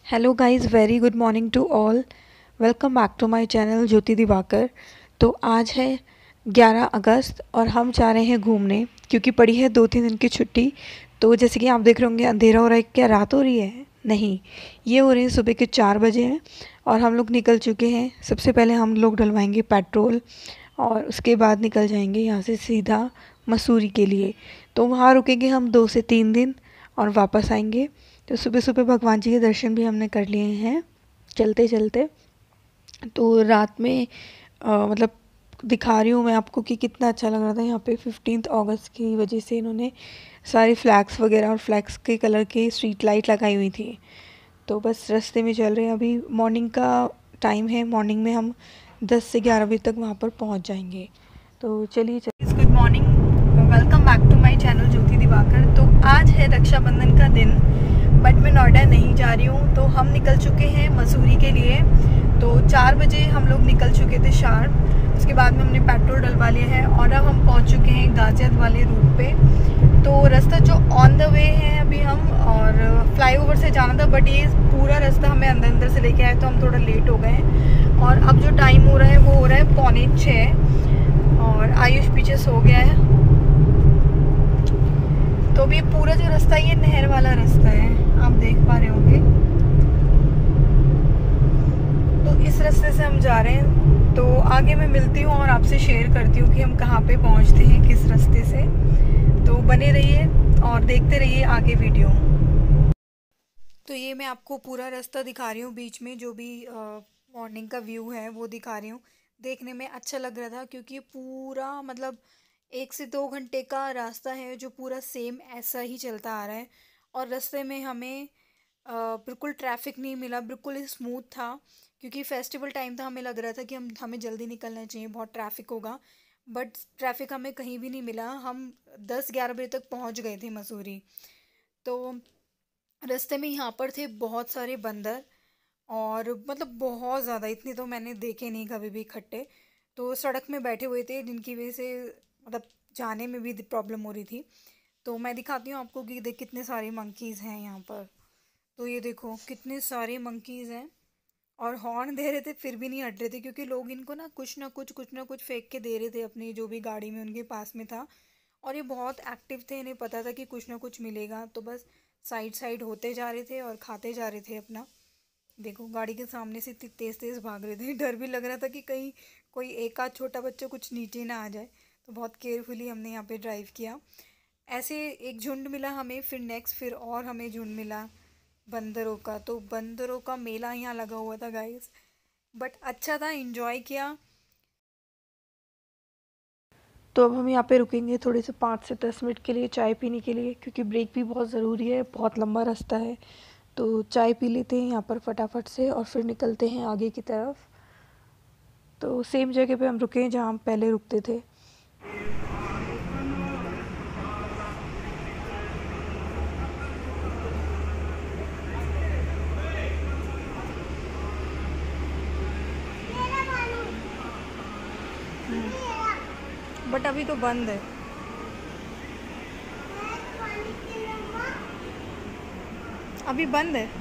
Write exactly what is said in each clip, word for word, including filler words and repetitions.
Hello guys, very good morning to all. Welcome back to my channel Jyoti Diwakar. तो आज है ग्यारह अगस्त और हम जा रहे हैं घूमने क्योंकि पड़ी है दो तीन दिन की छुट्टी। तो जैसे कि आप देख रहे होंगे, अंधेरा हो रहा है। क्या रात हो रही है? नहीं, ये हो रही है सुबह के चार बजे हैं और हम लोग निकल चुके हैं। सबसे पहले हम लोग डलवाएंगे पेट्रोल और उसके बाद निकल जाएंगे यहाँ से सीधा मसूरी के लिए। तो वहाँ रुकेंगे हम दो से तीन दिन और वापस आएंगे। तो सुबह सुबह भगवान जी के दर्शन भी हमने कर लिए हैं चलते चलते। तो रात में अ, मतलब दिखा रही हूँ मैं आपको कि कितना अच्छा लग रहा था। यहाँ पे फिफ्टींथ अगस्त की वजह से इन्होंने सारी फ्लैग्स वगैरह और फ्लैग्स के कलर की स्ट्रीट लाइट लगाई हुई थी। तो बस रास्ते में चल रहे हैं। अभी मॉर्निंग का टाइम है। मॉर्निंग में हम दस से ग्यारह बजे तक वहाँ पर पहुँच जाएंगे। तो चलिए चलिए good morning, welcome back to my channel Jyoti Diwakar. तो आज है रक्षाबंधन का दिन, बट मैं नोएडा नहीं जा रही हूँ। तो हम निकल चुके हैं मसूरी के लिए। तो चार बजे हम लोग निकल चुके थे शार्प। उसके बाद में हमने पेट्रोल डलवा लिया है और अब हम पहुँच चुके हैं गाजियाबाद वाले रूट पे। तो रास्ता जो ऑन द वे है अभी हम, और फ्लाईओवर से जाना था, बट ये पूरा रास्ता हमें अंदर अंदर से लेके आए तो हम थोड़ा लेट हो गए हैं। और अब जो टाइम हो रहा है वो हो रहा है पौने छः और आयुष पीछे सो गया है। तो अभी पूरा जो रास्ता है ये नहर वाला रास्ता है, आप देख पा रहे होंगे। तो इस रास्ते से हम जा रहे हैं। तो आगे मैं मिलती हूँ और आपसे शेयर करती हूँ कि हम कहाँ पे पहुँचते हैं, किस रास्ते से। तो बने रहिए और देखते रहिए आगे वीडियो। तो ये मैं आपको पूरा रास्ता दिखा रही हूँ, बीच में जो भी मॉर्निंग का व्यू है वो दिखा रही हूँ। देखने में अच्छा लग रहा था क्योंकि पूरा मतलब एक से दो घंटे का रास्ता है जो पूरा सेम ऐसा ही चलता आ रहा है। और रास्ते में हमें अ, बिल्कुल ट्रैफिक नहीं मिला, बिल्कुल ही स्मूथ था। क्योंकि फेस्टिवल टाइम था, हमें लग रहा था कि हम हमें जल्दी निकलना चाहिए, बहुत ट्रैफिक होगा। बट ट्रैफिक हमें कहीं भी नहीं मिला। हम दस ग्यारह बजे तक पहुंच गए थे मसूरी। तो रास्ते में यहाँ पर थे बहुत सारे बंदर, और मतलब बहुत ज़्यादा, इतने तो मैंने देखे नहीं कभी भी इकट्ठे। तो सड़क में बैठे हुए थे जिनकी वजह से मतलब जाने में भी प्रॉब्लम हो रही थी। तो मैं दिखाती हूँ आपको कि देख कितने सारे मंकीज़ हैं यहाँ पर। तो ये देखो कितने सारे मंकीज़ हैं और हॉर्न दे रहे थे फिर भी नहीं हट रहे थे, क्योंकि लोग इनको ना कुछ ना कुछ कुछ ना कुछ फेंक के दे रहे थे अपनी जो भी गाड़ी में उनके पास में था। और ये बहुत एक्टिव थे, इन्हें पता था कि कुछ ना कुछ मिलेगा, तो बस साइड साइड होते जा रहे थे और खाते जा रहे थे अपना। देखो गाड़ी के सामने से इतनी तेज़ तेज़ भाग रहे थे। डर भी लग रहा था कि कहीं कोई एक आध छोटा बच्चा कुछ नीचे ना आ जाए। तो बहुत केयरफुली हमने यहाँ पे ड्राइव किया। ऐसे एक झुंड मिला हमें, फिर नेक्स्ट फिर और हमें झुंड मिला बंदरों का। तो बंदरों का मेला यहाँ लगा हुआ था गाइस, बट अच्छा था, इंजॉय किया। तो अब हम यहाँ पे रुकेंगे थोड़े से पाँच से दस मिनट के लिए चाय पीने के लिए, क्योंकि ब्रेक भी बहुत ज़रूरी है, बहुत लंबा रास्ता है। तो चाय पी लेते हैं यहाँ पर फटाफट से और फिर निकलते हैं आगे की तरफ। तो सेम जगह पे हम रुके हैं जहाँ हम पहले रुकते थे। बट अभी तो बंद है। अभी बंद है।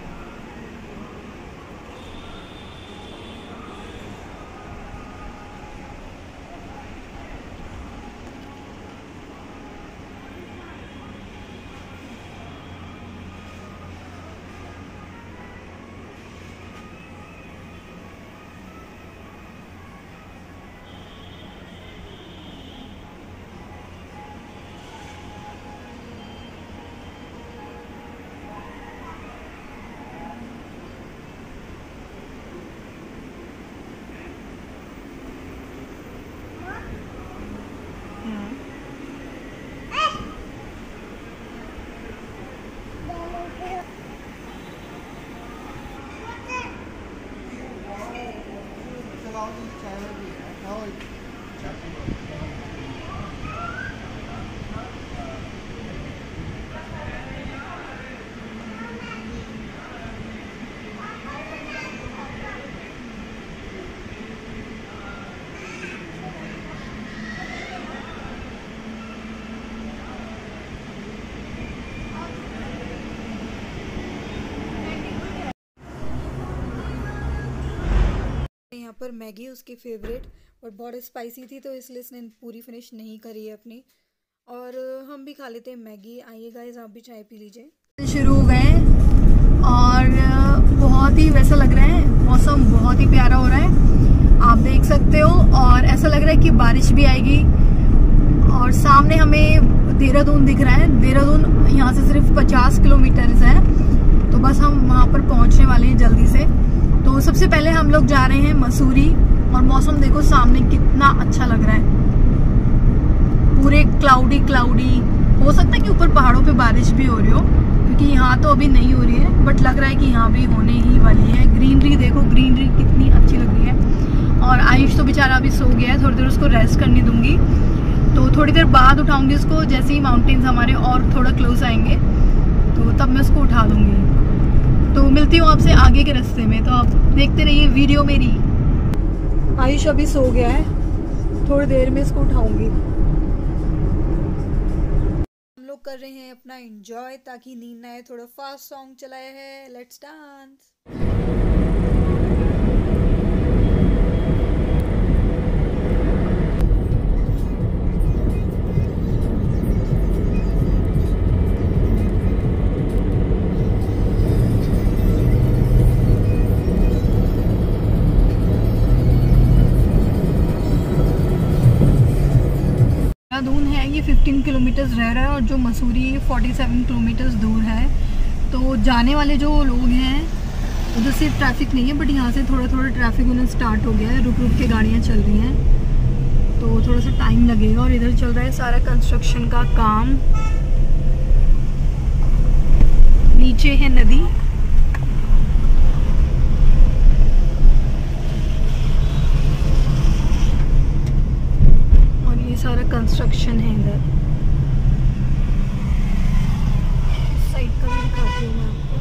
यहाँ पर मैगी उसकी फेवरेट, और बहुत स्पाइसी थी तो इसलिए इसने पूरी फिनिश नहीं करी है अपनी। और हम भी खा लेते हैं मैगी। आइए गाइस, आप भी चाय पी लीजिए। शुरू हो गए और बहुत ही वैसा लग रहा है, मौसम बहुत ही प्यारा हो रहा है, आप देख सकते हो। और ऐसा लग रहा है कि बारिश भी आएगी। और सामने हमें देहरादून दिख रहा है। देहरादून यहाँ से सिर्फ पचास किलोमीटर है, तो बस हम वहाँ पर पहुँचने वाले हैं जल्दी से। तो सबसे पहले हम लोग जा रहे हैं मसूरी। और मौसम देखो सामने कितना अच्छा लग रहा है, पूरे क्लाउडी क्लाउडी। हो सकता है कि ऊपर पहाड़ों पे बारिश भी हो रही हो, क्योंकि यहाँ तो अभी नहीं हो रही है, बट लग रहा है कि यहाँ भी होने ही वाली है। ग्रीनरी देखो, ग्रीनरी कितनी अच्छी लग रही है। और आयुष तो बेचारा अभी सो गया है, थोड़ी देर उसको रेस्ट करने दूंगी। तो थोड़ी देर बाद उठाऊंगी उसको, जैसे ही माउंटेन्स हमारे और थोड़ा क्लोज आएंगे तो तब मैं उसको उठा दूंगी। तो मिलती हूँ आपसे आगे के रास्ते में, तो आप देखते रहिए वीडियो मेरी। आयुष अभी सो गया है, थोड़ी देर में इसको उठाऊंगी। हम लोग कर रहे हैं अपना एंजॉय ताकि नींद ना आए। थोड़ा फास्ट सॉन्ग चलाया है, लेट्स डांस। देहरादून है ये पंद्रह किलोमीटर्स रह रहा है, और जो मसूरी सैंतालीस किलोमीटर्स दूर है। तो जाने वाले जो लोग हैं उधर से ट्रैफिक नहीं है, बट यहाँ से थोड़ा थोड़ा ट्रैफिक उन्हें स्टार्ट हो गया है, रुक रुक के गाड़ियाँ चल रही हैं, तो थोड़ा सा टाइम लगेगा। और इधर चल रहा है सारा कंस्ट्रक्शन का काम। नीचे है नदी, सारा कंस्ट्रक्शन है इधर। साइड का भी दिखाती हूँ मैं आपको।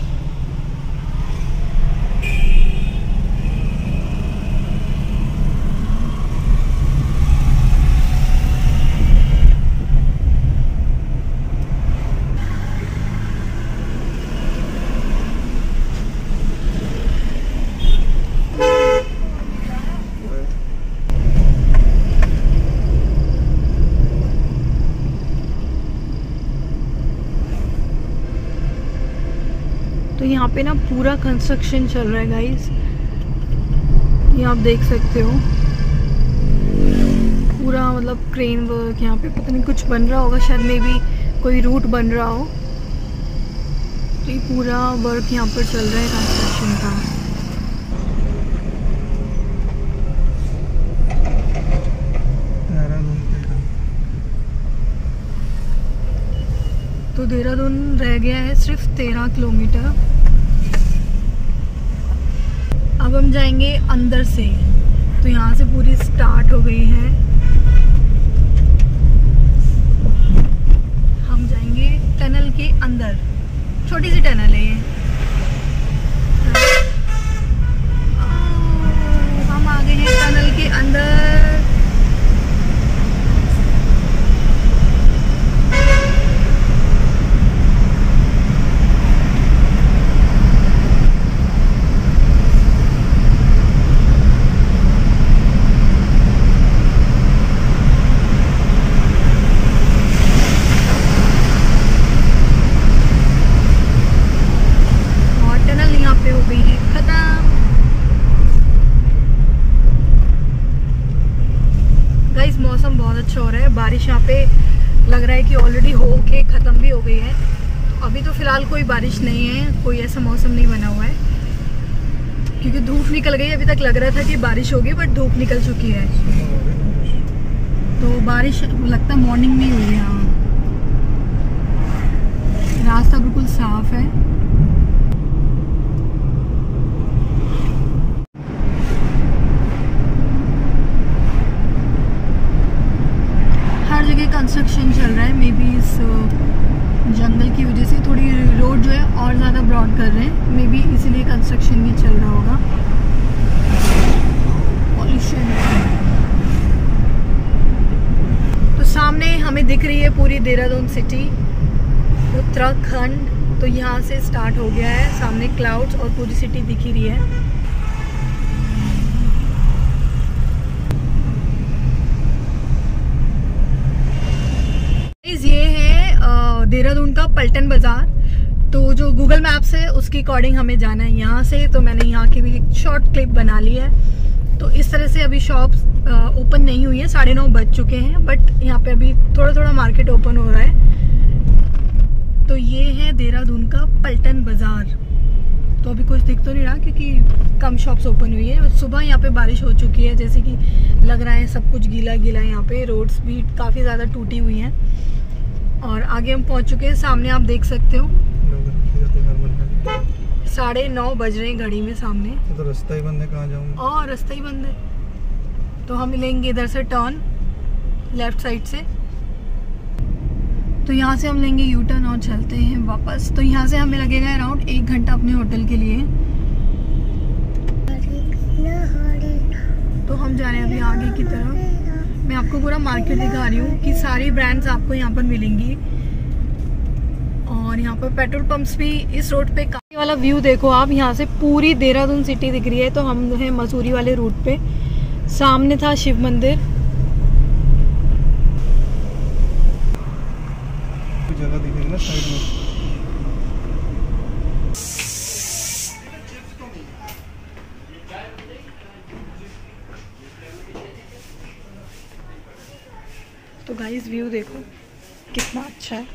तो यहाँ पे ना पूरा कंस्ट्रक्शन चल रहा है गाइस, ये आप देख सकते हो। पूरा मतलब क्रेन वर्क, यहाँ पे पता नहीं कुछ बन रहा होगा, शायद में भी कोई रूट बन रहा हो। तो ये पूरा वर्क यहाँ पर चल रहा है कंस्ट्रक्शन का। तो देहरादून रह गया है सिर्फ तेरह किलोमीटर। अब हम जाएंगे अंदर से, तो यहाँ से पूरी स्टार्ट हो गई है। हम जाएंगे टनल के अंदर, छोटी सी टनल है ये। हम आ गए हैं टनल के अंदर। मौसम बहुत अच्छा हो रहा है, बारिश यहाँ पे लग रहा है कि ऑलरेडी हो के ख़त्म भी हो गई है। तो अभी तो फ़िलहाल कोई बारिश नहीं है, कोई ऐसा मौसम नहीं बना हुआ है, क्योंकि धूप निकल गई। अभी तक लग रहा था कि बारिश होगी, बट धूप निकल चुकी है। तो बारिश लगता है मॉर्निंग में ही हुई है। यहाँ रास्ता बिल्कुल साफ है। हर जगह कंस्ट्रक्शन चल रहा है। मे बी इस जंगल की वजह से थोड़ी रोड जो है और ज़्यादा ब्रॉड कर रहे हैं, मे बी इसीलिए कंस्ट्रक्शन भी चल रहा होगा। पॉल्यूशन। तो सामने हमें दिख रही है पूरी देहरादून सिटी, उत्तराखंड। तो यहाँ से स्टार्ट हो गया है, सामने क्लाउड्स और पूरी सिटी दिख ही रही है। देहरादून का पलटन बाज़ार। तो जो गूगल मैप से उसके अकॉर्डिंग हमें जाना है यहाँ से, तो मैंने यहाँ की भी एक शॉर्ट क्लिप बना ली है। तो इस तरह से अभी शॉप्स ओपन नहीं हुई है, साढ़े नौ बज चुके हैं, बट यहाँ पे अभी थोड़ा थोड़ा मार्केट ओपन हो रहा है। तो ये है देहरादून का पलटन बाज़ार। तो अभी कुछ दिख तो नहीं रहा क्योंकि कम शॉप्स ओपन हुई है। सुबह यहाँ पे बारिश हो चुकी है, जैसे कि लग रहा है सब कुछ गीला गीला है। यहाँ पे रोड्स भी काफ़ी ज़्यादा टूटी हुई हैं। और आगे हम पहुँच चुके हैं, सामने आप देख सकते हो साढ़े नौ बज रहे हैं घड़ी में सामने। तो रास्ता ही बंद है, कहाँ जाऊँगा? और रास्ता ही बंद है। तो हम लेंगे इधर से टर्न लेफ्ट साइड से। तो यहाँ से हम लेंगे यू टर्न और चलते हैं वापस। तो यहाँ से हमें लगेगा अराउंड एक घंटा अपने होटल के लिए। तो हम जा रहे हैं अभी आगे की तरफ। मैं आपको पूरा मार्केट दिखा रही हूँ कि सारी ब्रांड्स आपको यहाँ पर मिलेंगी। और यहाँ पर पेट्रोल पंप्स भी इस रोड पे। काफी वाला व्यू देखो आप, यहाँ से पूरी देहरादून सिटी दिख रही है। तो हम हैं मसूरी वाले रूट पे। सामने था शिव मंदिर। जगह दिखेगी ना साइड में। तो गाइस व्यू देखो कितना अच्छा है।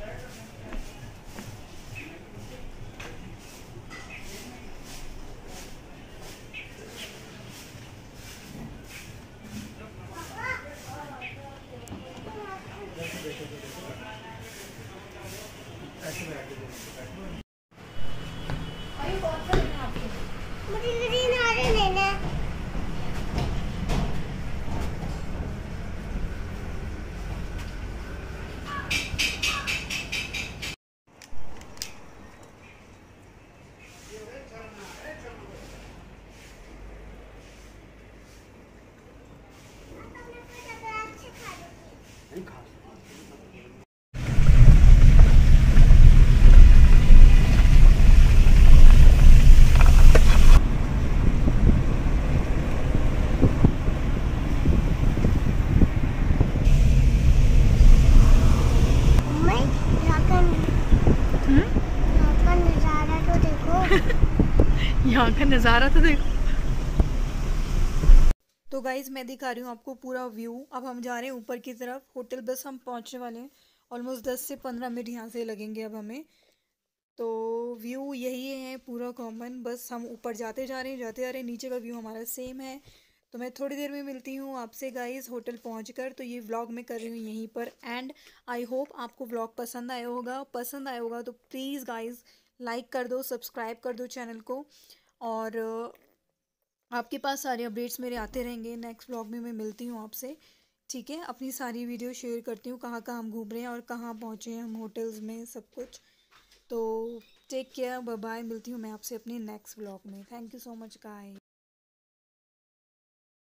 यहाँ का नज़ारा तो देखो। तो गाइज मैं दिखा रही हूँ आपको पूरा व्यू। अब हम जा रहे हैं ऊपर की तरफ। होटल बस हम पहुँचने वाले हैं। ऑलमोस्ट दस से पंद्रह मिनट यहाँ से लगेंगे अब हमें। तो व्यू यही है पूरा कॉमन। बस हम ऊपर जाते जा रहे हैं जाते जा रहे हैं नीचे का व्यू हमारा सेम है। तो मैं थोड़ी देर में मिलती हूँ आपसे गाइज होटल पहुँचकर। तो ये व्लॉग मैं कर रही हूँ यहीं पर एंड आई होप आपको व्लॉग पसंद आया होगा। पसंद आया होगा तो प्लीज़ गाइज लाइक कर दो, सब्सक्राइब कर दो चैनल को। और आपके पास सारे अपडेट्स मेरे आते रहेंगे। नेक्स्ट व्लॉग में मैं मिलती हूँ आपसे, ठीक है। अपनी सारी वीडियो शेयर करती हूँ, कहाँ कहाँ हम घूम रहे हैं और कहाँ पहुँचे हैं हम होटल्स में, सब कुछ। तो टेक केयर, बाय बाय। मिलती हूँ मैं आपसे अपने नेक्स्ट व्लॉग में। Thank you so much guys.